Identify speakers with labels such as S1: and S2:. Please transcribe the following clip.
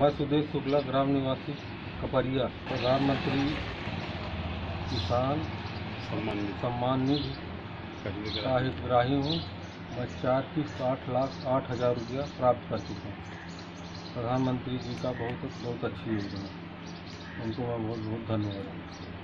S1: मैं सुदेश शुक्ला, ग्राम निवासी कपरिया, प्रधानमंत्री किसान सम्मान निधि का हितग्राही हूँ। मैं 4 किस्त 8,08,000 रुपया प्राप्त कर चुका हूँ। प्रधानमंत्री जी का बहुत बहुत अच्छी योजना है, उनको मैं बहुत बहुत धन्यवाद।